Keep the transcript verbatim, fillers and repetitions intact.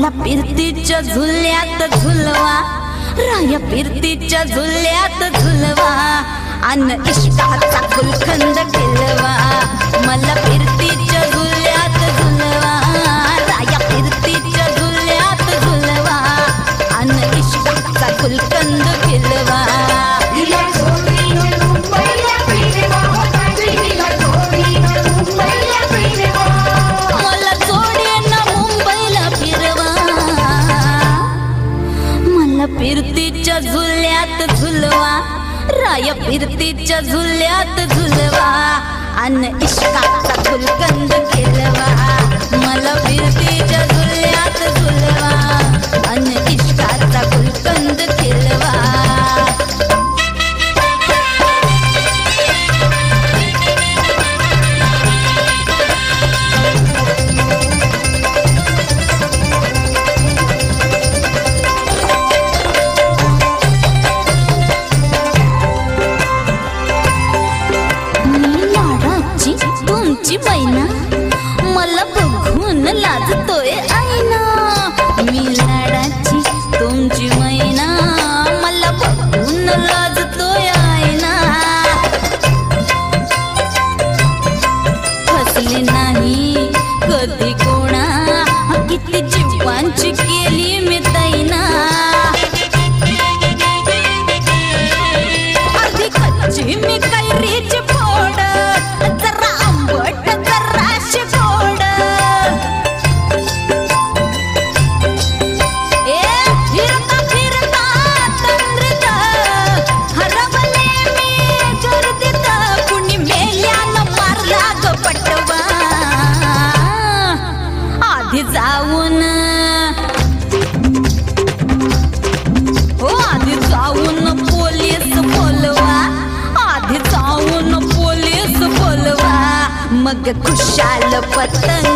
मला फिरतीच्या झुल्यात झुलवा, राया फिरतीच्या झुल्यात झुलवा, अन इश्काचा गुलखंद केलवा. मला फिरतीच्या झुल्यात झुलवा, राया फिरतीच्या झुल्यात झुलवा, अन इश्काचा गुलखंद केलवा. फिरतीच्या झुल्यात झुलवा, राया फिरतीच्या झुल्यात झुलवा, अन इश्काचा गुलकंद केलवा. मला फिरतीच्या झुल्यात झुलवा, अन इश्काचा गुलकंद केलवा. तुमची मैना मला बघून लाजतोय आईना. मी लाडाची तुमची मैना मला बघून लाजतोय आईना. फसले नाही कधी कोणा, किती जीवांची केली मी दैना. अर्धी कच्ची मी कैरीची फोड, जरा आंबट जराशी गोड. ए फिरता फिरता तंद्रीत हरवले मी गर्दीत. कुणी मेल्यानं मारला ग पटवा, आधी जाऊन हो आधी जाऊन पोलीस बोलवा, आधी जाऊन पोलीस बोलवा. मग खुशाल पतंग